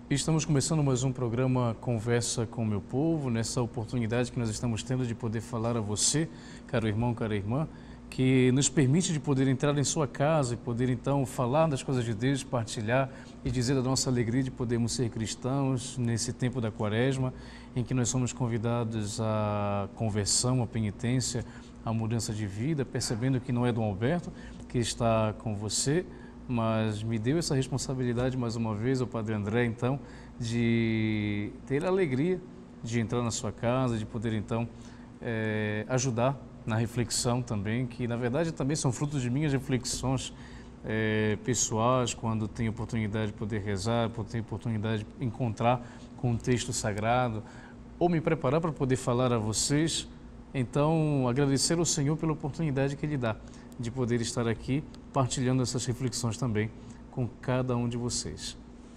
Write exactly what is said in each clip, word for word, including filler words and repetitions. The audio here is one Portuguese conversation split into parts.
Estamos começando mais um programa Conversa com o Meu Povo, nessa oportunidade que nós estamos tendo de poder falar a você, caro irmão, cara irmã, que nos permite de poder entrar em sua casa e poder então falar das coisas de Deus, partilhar e dizer da nossa alegria de podermos ser cristãos nesse tempo da quaresma, em que nós somos convidados à conversão, à penitência, à mudança de vida, percebendo que não é Dom Alberto que está com você, mas me deu essa responsabilidade mais uma vez, o Padre André, então, de ter a alegria de entrar na sua casa, de poder então é, ajudar na reflexão também, que na verdade também são frutos de minhas reflexões é, pessoais, quando tenho oportunidade de poder rezar, quando tenho oportunidade de encontrar com um texto sagrado, ou me preparar para poder falar a vocês. Então, agradecer ao Senhor pela oportunidade que Ele dá de poder estar aqui partilhando essas reflexões também com cada um de vocês.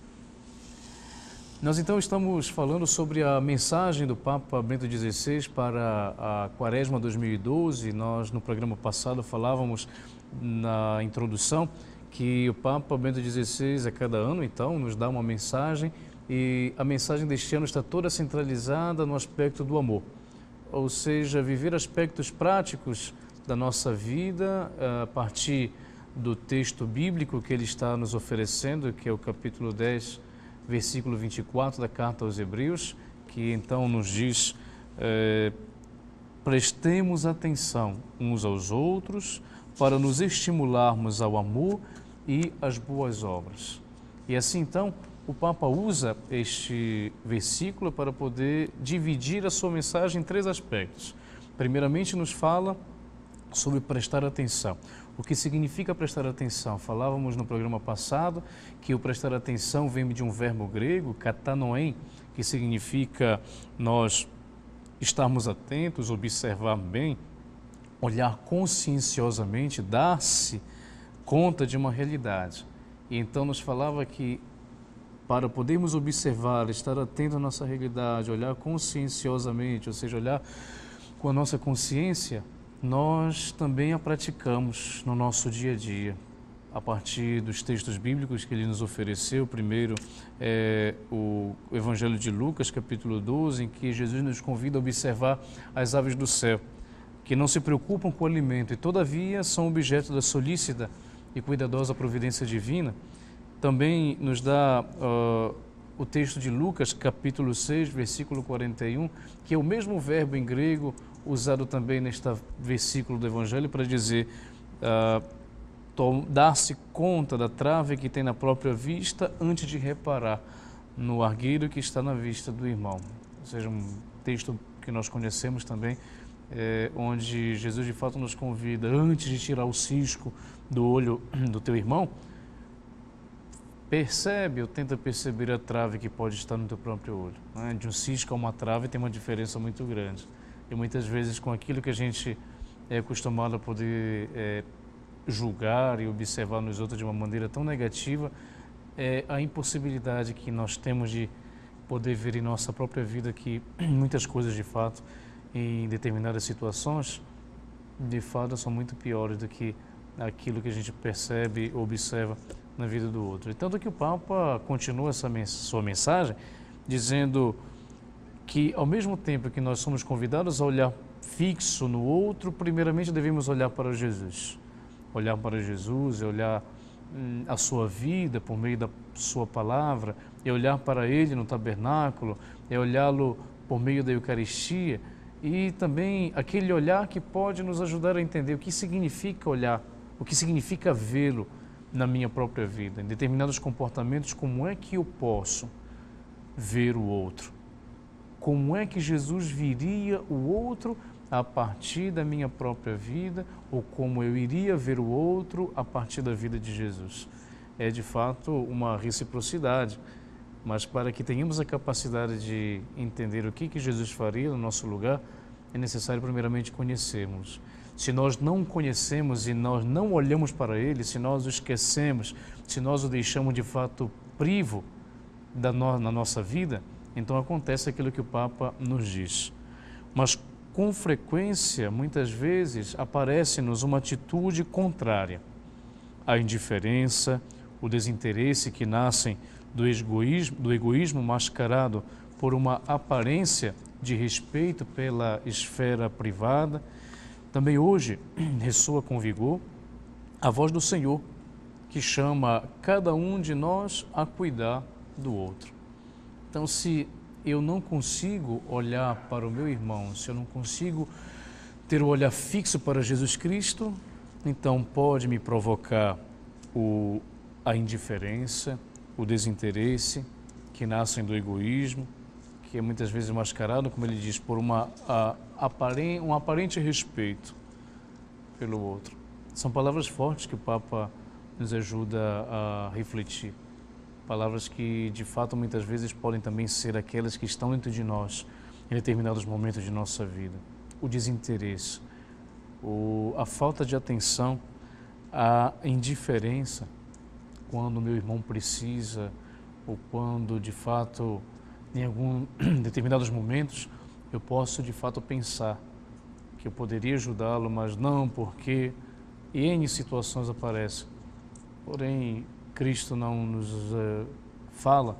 Nós então estamos falando sobre a mensagem do Papa Bento dezesseis para a Quaresma dois mil e doze. Nós no programa passado falávamos na introdução que o Papa Bento dezesseis a cada ano então nos dá uma mensagem, e a mensagem deste ano está toda centralizada no aspecto do amor, ou seja, viver aspectos práticos da nossa vida a partir do texto bíblico que ele está nos oferecendo, que é o capítulo dez, versículo vinte e quatro da Carta aos Hebreus, que então nos diz, é, prestemos atenção uns aos outros para nos estimularmos ao amor e às boas obras. E assim então o Papa usa este versículo para poder dividir a sua mensagem em três aspectos. Primeiramente nos fala sobre prestar atenção. O que significa prestar atenção? Falávamos no programa passado que o prestar atenção vem de um verbo grego, katanoen, que significa nós estarmos atentos, observar bem, olhar conscienciosamente, dar-se conta de uma realidade. E então nos falava que para podermos observar, estar atento à nossa realidade, olhar conscienciosamente, ou seja, olhar com a nossa consciência, nós também a praticamos no nosso dia a dia, a partir dos textos bíblicos que ele nos ofereceu. Primeiro é o Evangelho de Lucas, capítulo doze, em que Jesus nos convida a observar as aves do céu, que não se preocupam com o alimento e todavia são objeto da solícita e cuidadosa providência divina. Também nos dá uh, o texto de Lucas, capítulo seis, versículo quarenta e um, que é o mesmo verbo em grego usado também neste versículo do Evangelho para dizer uh, dar-se conta da trave que tem na própria vista antes de reparar no argueiro que está na vista do irmão. Ou seja, um texto que nós conhecemos também, é, onde Jesus de fato nos convida, antes de tirar o cisco do olho do teu irmão, percebe ou tenta perceber a trave que pode estar no teu próprio olho. Né? De um cisco a uma trave tem uma diferença muito grande. E muitas vezes com aquilo que a gente é acostumado a poder é, julgar e observar nos outros de uma maneira tão negativa, é a impossibilidade que nós temos de poder ver em nossa própria vida que muitas coisas de fato, em determinadas situações, de fato são muito piores do que aquilo que a gente percebe ou observa na vida do outro. E tanto que o Papa continua essa mens- sua mensagem dizendo que ao mesmo tempo que nós somos convidados a olhar fixo no outro, primeiramente devemos olhar para Jesus. Olhar para Jesus, é olhar hum, a sua vida por meio da sua palavra, é olhar para Ele no tabernáculo, é olhá-lo por meio da Eucaristia, e também aquele olhar que pode nos ajudar a entender o que significa olhar, o que significa vê-lo na minha própria vida. Em determinados comportamentos, como é que eu posso ver o outro? Como é que Jesus viria o outro a partir da minha própria vida, ou como eu iria ver o outro a partir da vida de Jesus? É de fato uma reciprocidade, mas para que tenhamos a capacidade de entender o que, que Jesus faria no nosso lugar, é necessário primeiramente conhecermos. Se nós não conhecemos e nós não olhamos para Ele, se nós o esquecemos, se nós o deixamos de fato privo da no, na nossa vida, então acontece aquilo que o Papa nos diz. Mas com frequência, muitas vezes, aparece-nos uma atitude contrária. A indiferença, o desinteresse que nascem do egoísmo, do egoísmo mascarado por uma aparência de respeito pela esfera privada. Também hoje ressoa com vigor a voz do Senhor, que chama cada um de nós a cuidar do outro. Então, se eu não consigo olhar para o meu irmão, se eu não consigo ter o olhar fixo para Jesus Cristo, então pode me provocar o, a indiferença, o desinteresse, que nascem do egoísmo, que é muitas vezes mascarado, como ele diz, por uma, a, aparente, um aparente respeito pelo outro. São palavras fortes que o Papa nos ajuda a refletir. Palavras que, de fato, muitas vezes podem também ser aquelas que estão dentro de nós em determinados momentos de nossa vida. O desinteresse, o, a falta de atenção, a indiferença quando o meu irmão precisa ou quando, de fato, em algum determinados momentos, eu posso, de fato, pensar que eu poderia ajudá-lo, mas não, porque N situações aparecem. Porém, Cristo não nos uh, fala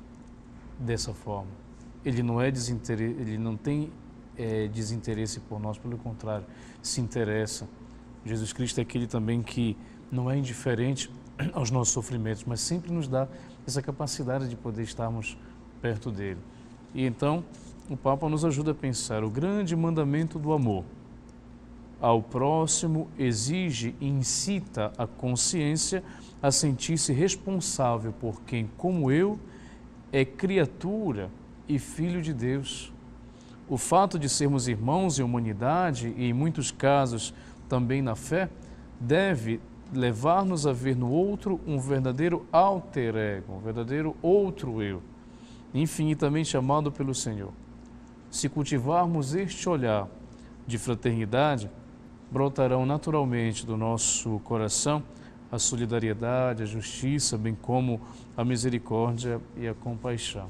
dessa forma. Ele não é desinteresse, ele não tem é, desinteresse por nós, pelo contrário, se interessa. Jesus Cristo é aquele também que não é indiferente aos nossos sofrimentos, mas sempre nos dá essa capacidade de poder estarmos perto dele. E então, o Papa nos ajuda a pensar o grande mandamento do amor ao próximo exige e incita a consciência a sentir-se responsável por quem, como eu, é criatura e filho de Deus. O fato de sermos irmãos em humanidade e, em muitos casos, também na fé, deve levar-nos a ver no outro um verdadeiro alter ego, um verdadeiro outro eu, infinitamente amado pelo Senhor. Se cultivarmos este olhar de fraternidade, brotarão naturalmente do nosso coração a solidariedade, a justiça, bem como a misericórdia e a compaixão.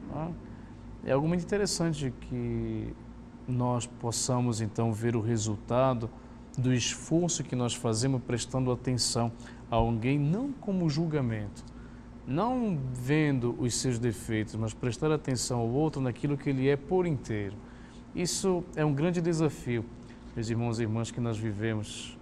É algo muito interessante que nós possamos então ver o resultado do esforço que nós fazemos prestando atenção a alguém, não como julgamento, não vendo os seus defeitos, mas prestar atenção ao outro naquilo que ele é por inteiro. Isso é um grande desafio, meus irmãos e irmãs, que nós vivemos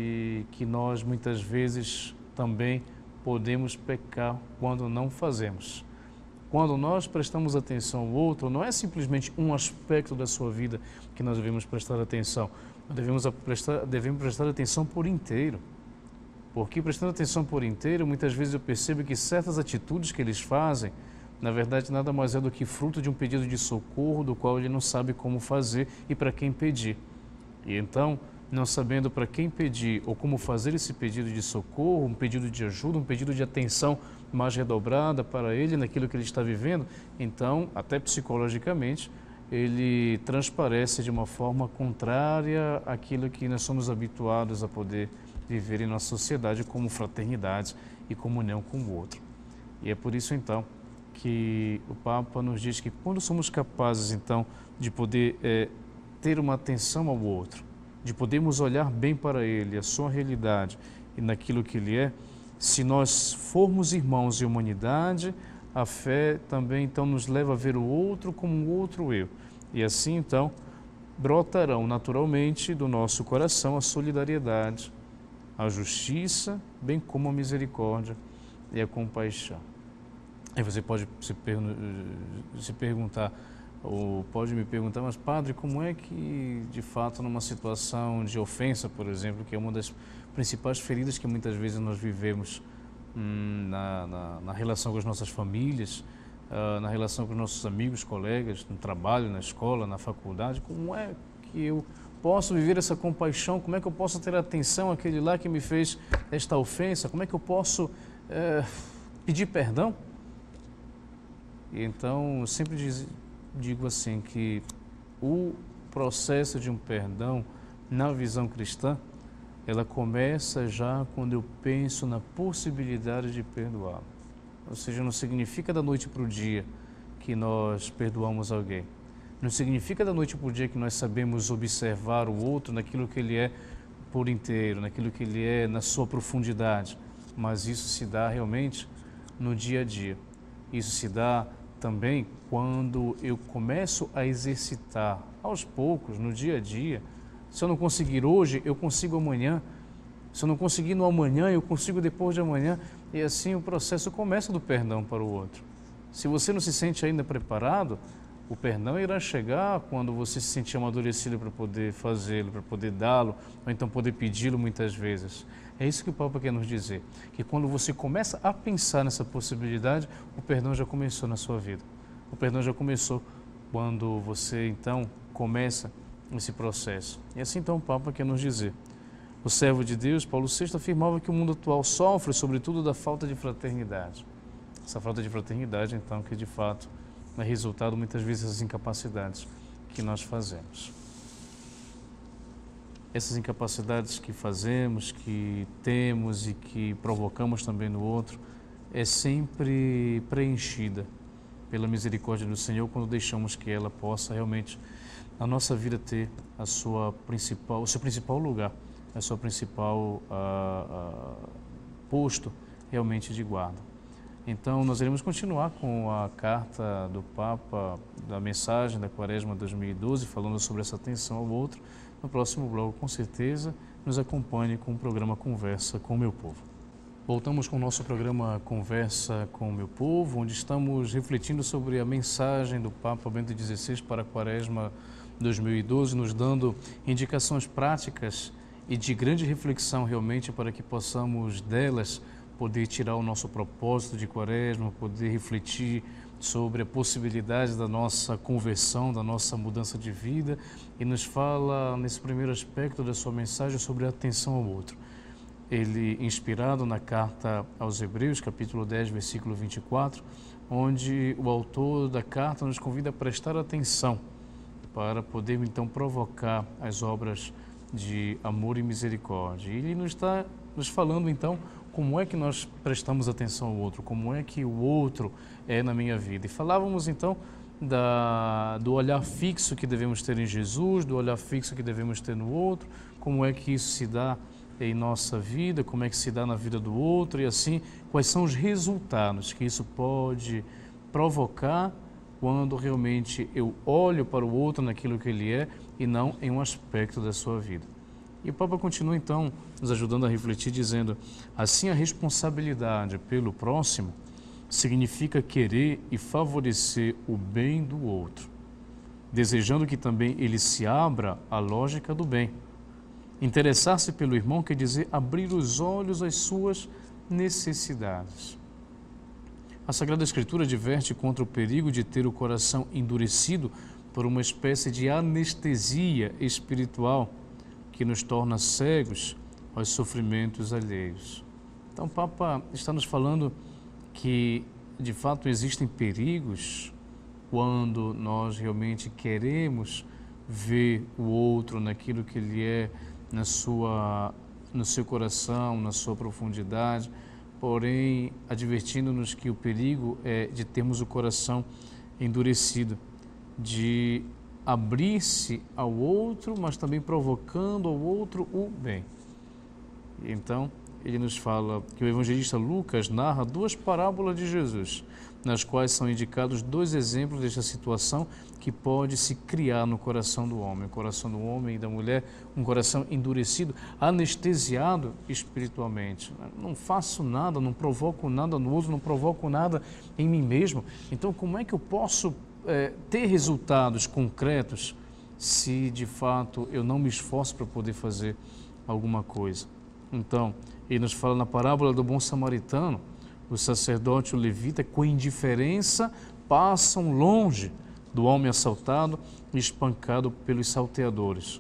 e que nós muitas vezes também podemos pecar quando não fazemos. Quando nós prestamos atenção ao outro, não é simplesmente um aspecto da sua vida que nós devemos prestar atenção, nós devemos prestar, devemos prestar atenção por inteiro. Porque prestando atenção por inteiro, muitas vezes eu percebo que certas atitudes que eles fazem, na verdade, nada mais é do que fruto de um pedido de socorro, do qual ele não sabe como fazer e para quem pedir. E então, não sabendo para quem pedir ou como fazer esse pedido de socorro, um pedido de ajuda, um pedido de atenção mais redobrada para ele naquilo que ele está vivendo, então, até psicologicamente, ele transparece de uma forma contrária àquilo que nós somos habituados a poder viver em nossa sociedade como fraternidade e comunhão com o outro. E é por isso, então, que o Papa nos diz que quando somos capazes, então, de poder é, ter uma atenção ao outro, de podermos olhar bem para ele, a sua realidade e naquilo que ele é, se nós formos irmãos em humanidade, a fé também, então, nos leva a ver o outro como um outro eu. E assim, então, brotarão naturalmente do nosso coração a solidariedade, a justiça, bem como a misericórdia e a compaixão. Aí você pode se, per se perguntar, ou pode me perguntar, mas padre, como é que, de fato, numa situação de ofensa, por exemplo, que é uma das principais feridas que muitas vezes nós vivemos hum, na, na, na relação com as nossas famílias, uh, na relação com os nossos amigos, colegas, no trabalho, na escola, na faculdade, como é que eu posso viver essa compaixão? Como é que eu posso ter atenção àquele lá que me fez esta ofensa? Como é que eu posso é, pedir perdão? E então, eu sempre diz, digo assim, que o processo de um perdão, na visão cristã, ela começa já quando eu penso na possibilidade de perdoar. Ou seja, não significa da noite para o dia que nós perdoamos alguém. Não significa da noite para o dia que nós sabemos observar o outro naquilo que ele é por inteiro, naquilo que ele é na sua profundidade. Mas isso se dá realmente no dia a dia. isso se dá também quando eu começo a exercitar aos poucos, no dia a dia. Se eu não conseguir hoje, eu consigo amanhã. Se eu não conseguir no amanhã, eu consigo depois de amanhã. E assim o processo começa do perdão para o outro. Se você não se sente ainda preparado, o perdão irá chegar quando você se sentir amadurecido para poder fazê-lo, para poder dá-lo, ou então poder pedi-lo muitas vezes. É isso que o Papa quer nos dizer, que quando você começa a pensar nessa possibilidade, o perdão já começou na sua vida. O perdão já começou quando você então começa esse processo. E assim então o Papa quer nos dizer. O servo de Deus, Paulo sexto, afirmava que o mundo atual sofre sobretudo da falta de fraternidade. Essa falta de fraternidade, então, que de fato é resultado muitas vezes das incapacidades que nós fazemos. Essas incapacidades que fazemos, que temos e que provocamos também no outro, é sempre preenchida pela misericórdia do Senhor quando deixamos que ela possa realmente, na nossa vida, ter a sua principal, o seu principal lugar, a sua principal ah, ah, posto realmente de guarda. Então, nós iremos continuar com a carta do Papa, da mensagem da Quaresma dois mil e doze, falando sobre essa atenção ao outro. No próximo bloco, com certeza, nos acompanhe com o programa Conversa com o Meu Povo. Voltamos com o nosso programa Conversa com o Meu Povo, onde estamos refletindo sobre a mensagem do Papa Bento dezesseis para a Quaresma dois mil e doze, nos dando indicações práticas e de grande reflexão realmente para que possamos delas poder tirar o nosso propósito de Quaresma, poder refletir sobre a possibilidade da nossa conversão, da nossa mudança de vida, e nos fala nesse primeiro aspecto da sua mensagem sobre a atenção ao outro. Ele, inspirado na carta aos Hebreus, capítulo dez, versículo vinte e quatro, onde o autor da carta nos convida a prestar atenção para poder então provocar as obras de amor e misericórdia. E ele nos está nos falando então como é que nós prestamos atenção ao outro, como é que o outro é na minha vida. E falávamos então da, do olhar fixo que devemos ter em Jesus, do olhar fixo que devemos ter no outro, como é que isso se dá em nossa vida, como é que se dá na vida do outro, e assim, quais são os resultados que isso pode provocar quando realmente eu olho para o outro naquilo que ele é e não em um aspecto da sua vida. E o Papa continua então nos ajudando a refletir, dizendo: assim, a responsabilidade pelo próximo significa querer e favorecer o bem do outro, desejando que também ele se abra à lógica do bem. Interessar-se pelo irmão quer dizer abrir os olhos às suas necessidades. A Sagrada Escritura adverte contra o perigo de ter o coração endurecido por uma espécie de anestesia espiritual que nos torna cegos aos sofrimentos alheios. Então o Papa está nos falando que de fato existem perigos quando nós realmente queremos ver o outro naquilo que ele é, na sua, no seu coração, na sua profundidade, porém advertindo-nos que o perigo é de termos o coração endurecido, de abrir-se ao outro, mas também provocando ao outro o bem. Então, ele nos fala que o evangelista Lucas narra duas parábolas de Jesus, nas quais são indicados dois exemplos desta situação que pode se criar no coração do homem, o coração do homem e da mulher, um coração endurecido, anestesiado espiritualmente. Não faço nada, não provoco nada no outro, não provoco nada em mim mesmo. Então, como é que eu posso é, ter resultados concretos se de fato eu não me esforço para poder fazer alguma coisa? Então, ele nos fala na parábola do bom samaritano, o sacerdote e o levita, com indiferença, passam longe do homem assaltado e espancado pelos salteadores.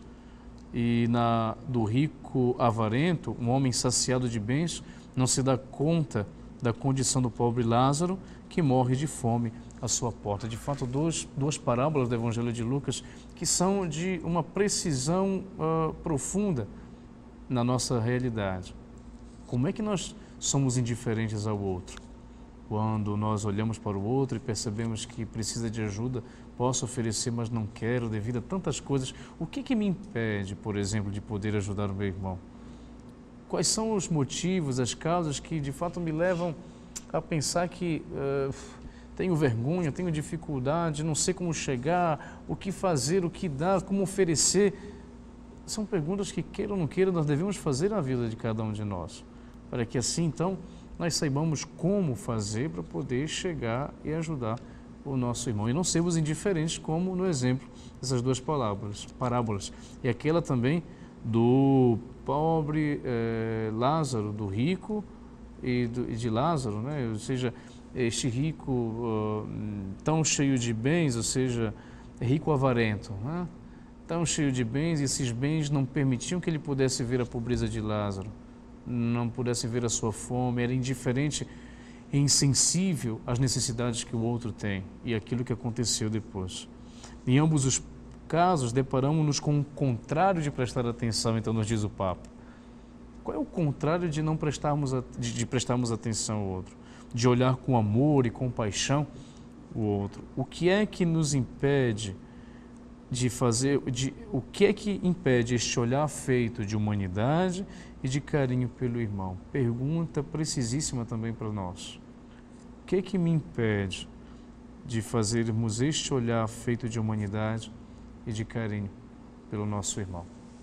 E na do rico avarento, um homem saciado de bens, não se dá conta da condição do pobre Lázaro, que morre de fome à sua porta. De fato, dois, duas parábolas do Evangelho de Lucas que são de uma precisão uh, profunda na nossa realidade. Como é que nós somos indiferentes ao outro? Quando nós olhamos para o outro e percebemos que precisa de ajuda, posso oferecer, mas não quero, devido a tantas coisas. O que que me impede, por exemplo, de poder ajudar o meu irmão? Quais são os motivos, as causas que de fato me levam a pensar que uh, tenho vergonha, tenho dificuldade, não sei como chegar, o que fazer, o que dar, como oferecer. São perguntas que, queira ou não queira, nós devemos fazer na vida de cada um de nós, para que assim, então, nós saibamos como fazer para poder chegar e ajudar o nosso irmão. E não sermos indiferentes, como no exemplo dessas duas parábolas. parábolas. E aquela também do pobre eh, Lázaro, do rico e, do, e de Lázaro, né? Ou seja, este rico uh, tão cheio de bens, ou seja, rico avarento, né? Tão cheio de bens, e esses bens não permitiam que ele pudesse ver a pobreza de Lázaro, não pudesse ver a sua fome, era indiferente e insensível às necessidades que o outro tem e aquilo que aconteceu depois. Em ambos os casos, deparamos-nos com o contrário de prestar atenção, então nos diz o Papa. Qual é o contrário de não prestarmos, de, de prestarmos atenção ao outro? De olhar com amor e compaixão o outro. O que é que nos impede de fazer, de, o que é que impede este olhar feito de humanidade e de carinho pelo irmão? Pergunta precisíssima também para nós. O que é que me impede de fazermos este olhar feito de humanidade e de carinho pelo nosso irmão?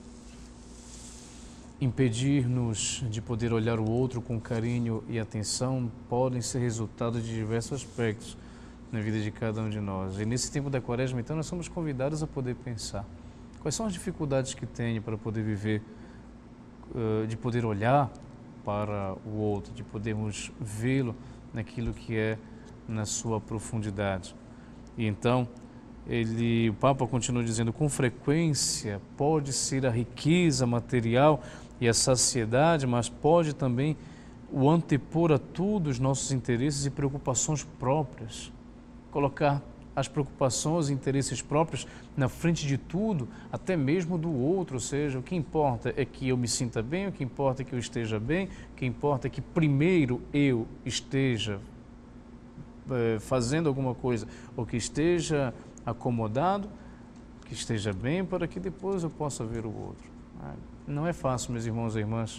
Impedir-nos de poder olhar o outro com carinho e atenção podem ser resultado de diversos aspectos na vida de cada um de nós. E nesse tempo da Quaresma, então, nós somos convidados a poder pensar quais são as dificuldades que tenho para poder viver, de poder olhar para o outro, de podermos vê-lo naquilo que é na sua profundidade. E então, ele, o Papa continua dizendo, com frequência pode ser a riqueza material e a saciedade, mas pode também o antepor a tudo os nossos interesses e preocupações próprias. Colocar as preocupações e interesses próprios na frente de tudo, até mesmo do outro, ou seja, o que importa é que eu me sinta bem, o que importa é que eu esteja bem, o que importa é que primeiro eu esteja é, fazendo alguma coisa, ou que esteja acomodado, que esteja bem, para que depois eu possa ver o outro. Não é fácil, meus irmãos e irmãs,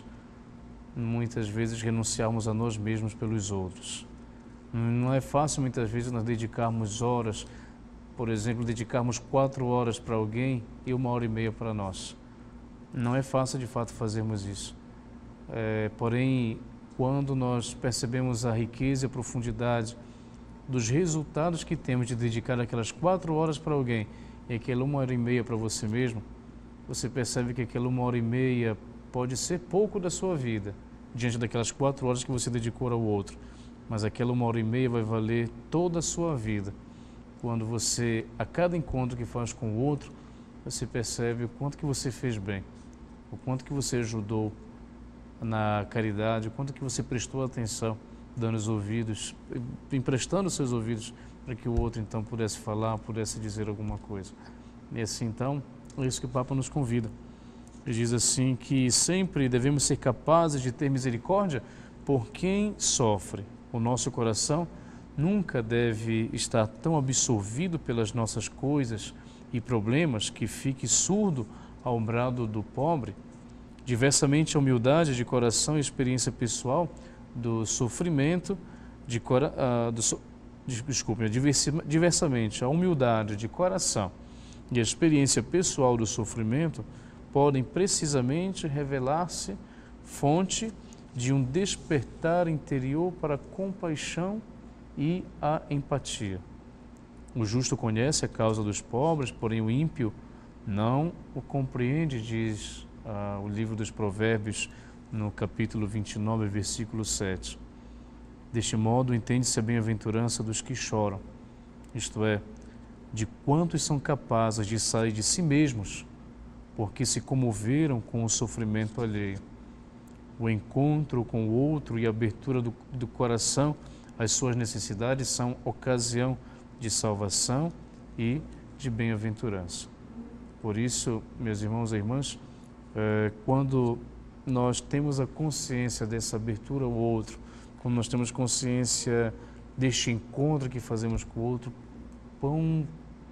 muitas vezes renunciarmos a nós mesmos pelos outros. Não é fácil muitas vezes nós dedicarmos horas, por exemplo, dedicarmos quatro horas para alguém e uma hora e meia para nós. Não é fácil de fato fazermos isso. É, porém, quando nós percebemos a riqueza e a profundidade dos resultados que temos de dedicar aquelas quatro horas para alguém e aquela uma hora e meia para você mesmo, você percebe que aquela uma hora e meia pode ser pouco da sua vida, diante daquelas quatro horas que você dedicou ao outro. Mas aquela uma hora e meia vai valer toda a sua vida. Quando você, a cada encontro que faz com o outro, você percebe o quanto que você fez bem, o quanto que você ajudou na caridade, o quanto que você prestou atenção, dando os ouvidos, emprestando os seus ouvidos para que o outro então pudesse falar, pudesse dizer alguma coisa. E assim então, é isso que o Papa nos convida. Ele diz assim que sempre devemos ser capazes de ter misericórdia por quem sofre. O nosso coração nunca deve estar tão absorvido pelas nossas coisas e problemas que fique surdo ao brado do pobre. Diversamente, a humildade de coração e experiência pessoal do sofrimento, de cora, uh, do so, desculpe, diversamente, a humildade de coração e a experiência pessoal do sofrimento podem precisamente revelar-se fonte de um despertar interior para a compaixão e a empatia. O justo conhece a causa dos pobres, porém o ímpio não o compreende, diz ah, o livro dos Provérbios, no capítulo vinte e nove, versículo sete. Deste modo, entende-se a bem-aventurança dos que choram, isto é, de quantos são capazes de sair de si mesmos, porque se comoveram com o sofrimento alheio. O encontro com o outro e a abertura do, do coração às suas necessidades são ocasião de salvação e de bem-aventurança. Por isso, meus irmãos e irmãs, eh, quando nós temos a consciência dessa abertura ao outro, quando nós temos consciência deste encontro que fazemos com o outro, quão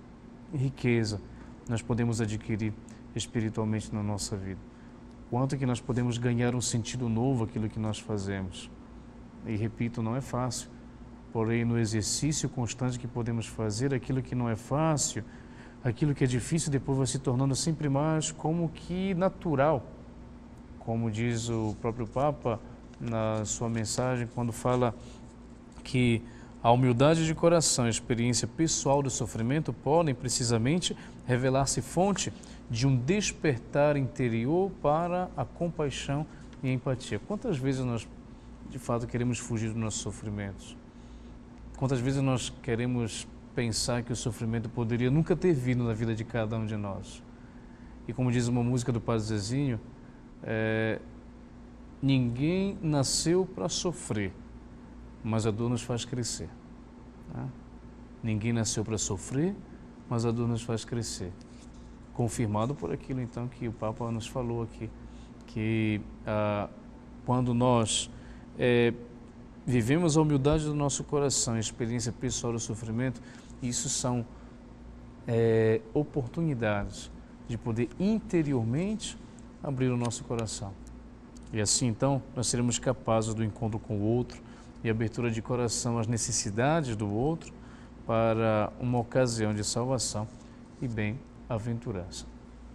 riqueza nós podemos adquirir espiritualmente na nossa vida. Quanto que nós podemos ganhar um sentido novo àquilo que nós fazemos. E repito, não é fácil. porém no exercício constante que podemos fazer, aquilo que não é fácil, aquilo que é difícil, depois vai se tornando sempre mais como que natural. Como diz o próprio Papa na sua mensagem, quando fala que a humildade de coração e a experiência pessoal do sofrimento podem precisamente revelar-se fonte de um despertar interior para a compaixão e a empatia. Quantas vezes nós, de fato, queremos fugir dos nossos sofrimentos? Quantas vezes nós queremos pensar que o sofrimento poderia nunca ter vindo na vida de cada um de nós? E como diz uma música do Padre Zezinho, é, ninguém nasceu para sofrer, mas a dor nos faz crescer. Né? Ninguém nasceu para sofrer, mas a dor nos faz crescer. Confirmado por aquilo então que o Papa nos falou aqui, que ah, quando nós é, vivemos a humildade do nosso coração, a experiência pessoal do sofrimento, isso são é, oportunidades de poder interiormente abrir o nosso coração. E assim então nós seremos capazes do encontro com o outro e abertura de coração às necessidades do outro para uma ocasião de salvação e bem-aventurança.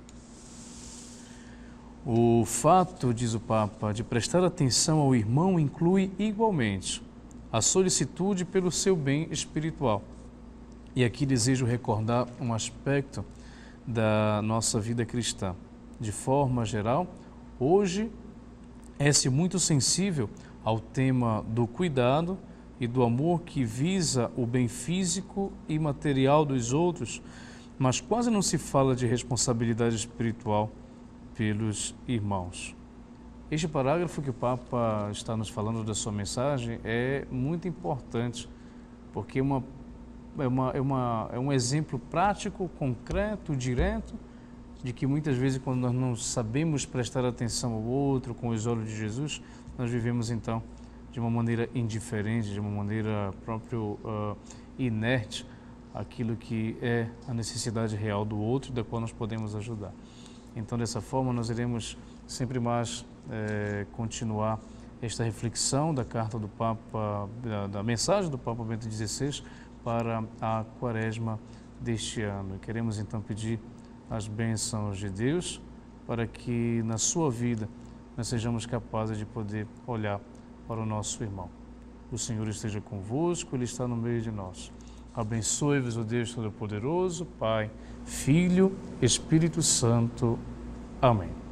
O fato, diz o Papa, de prestar atenção ao irmão inclui igualmente a solicitude pelo seu bem espiritual. E aqui desejo recordar um aspecto da nossa vida cristã. De forma geral, hoje é-se muito sensível ao tema do cuidado e do amor que visa o bem físico e material dos outros, mas quase não se fala de responsabilidade espiritual pelos irmãos. Este parágrafo que o Papa está nos falando da sua mensagem é muito importante, porque é, uma, é, uma, é, uma, é um exemplo prático, concreto, direto, de que muitas vezes quando nós não sabemos prestar atenção ao outro com os olhos de Jesus, nós vivemos então de uma maneira indiferente, de uma maneira próprio uh, inerte aquilo que é a necessidade real do outro, da qual nós podemos ajudar. Então, dessa forma, nós iremos sempre mais eh, continuar esta reflexão da carta do Papa, da, da mensagem do Papa Bento dezesseis para a quaresma deste ano. E queremos então pedir as bênçãos de Deus para que na sua vida nós sejamos capazes de poder olhar para o nosso irmão. O Senhor esteja convosco, Ele está no meio de nós. Abençoe-vos o Deus Todo-Poderoso, Pai, Filho, Espírito Santo. Amém.